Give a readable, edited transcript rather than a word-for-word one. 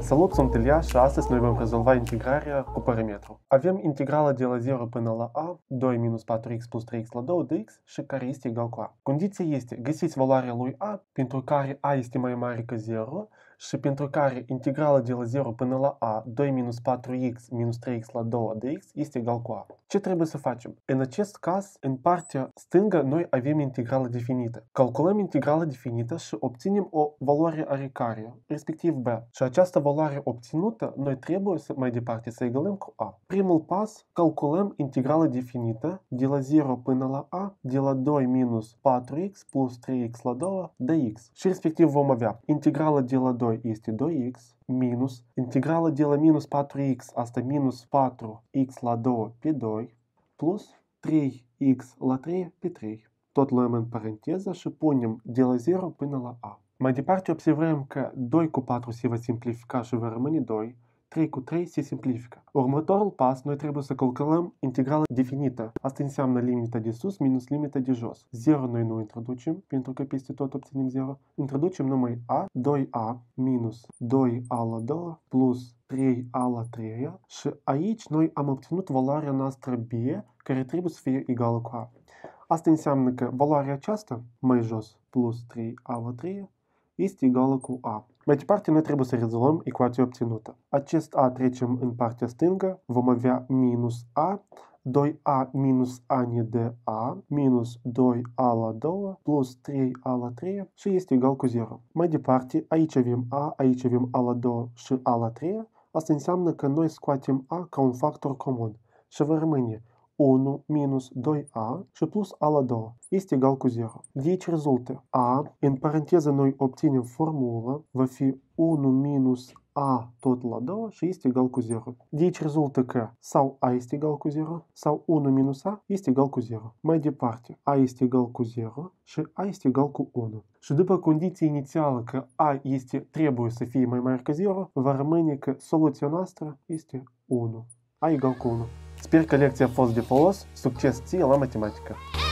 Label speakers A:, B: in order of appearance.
A: Salut, sunt Ilia și astăzi noi vom rezolva integrarea cu parametru. Avem integrala de la 0 până la a, 2 minus 4x plus 3x la 2 dx și care este egal cu a. Condiția este, găsiți valoarea lui a, pentru care a este mai mare ca 0 și pentru care integrala de la 0 până la a, 2 minus 4x minus 3x la 2 dx este egal cu a. Ce trebuie să facem? În acest caz, în partea stângă, noi avem integrala definită. Calculăm integrala definită și obținem o valoare oricare, respectiv b. Și această valoare obținută, noi trebuie să mai departe să egalăm cu a. Primul pas, calculăm integrala definită de la 0 până la a, de la 2 minus 4x plus 3x la 2 dx. Și respectiv vom avea integrala de la 2 este 2x minus integrala de la minus 4x, asta minus 4x la 2 pe 2 plus 3x la 3 pe 3. Tot luăm în paranteză și punem de la 0 până la a. Mai departe observăm că 2 cu 4 se va simplifica și va rămâne 2, 3 cu 3 se simplifică. Următorul pas, noi trebuie să calculăm integrala definită. Asta înseamnă limita de sus minus limita de jos. 0 noi nu introducem, pentru că peste tot obținem 0. Introducem numai a, 2a minus 2a la 2 plus 3a la 3 și aici noi am obținut valoarea noastră b, care trebuie să fie egală cu a. Asta înseamnă că valoarea aceasta, mai jos, plus 3a la 3, este egală cu a. Mai departe, noi trebuie să rezolvăm ecuația obținută. Acest a trecem în partea stângă, vom avea minus a, 2a minus a ne dă a, minus 2a la 2, plus 3a la 3 și este egal cu 0. Mai departe, aici avem a, aici avem a la 2 și a la 3. Asta înseamnă că noi scoatem a ca un factor comun și va rămâne 1 minus 2a și plus a la 2 este egal cu 0. De aici rezultă a, în paranteză noi obținem formula, va fi 1 minus a tot la 2 și este egal cu 0. De aici rezultă că sau a este egal cu 0 sau 1 minus a este egal cu 0. Mai departe, a este egal cu 0 și a este egal cu 1. Și după condiția inițială că a trebuie să fie mai mare ca 0, va rămâne că soluția noastră este 1. A egal cu 1. Sper că lecția a fost de folos. Succes ție la matematică!